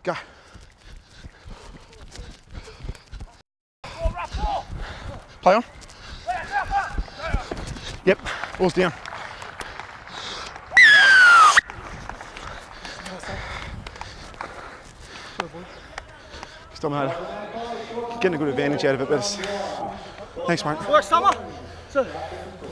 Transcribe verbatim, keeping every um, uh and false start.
Go. Play on. Yep, all's down. Still mate. Getting a good advantage out of it, but it's... Thanks, mate. Work, Summer.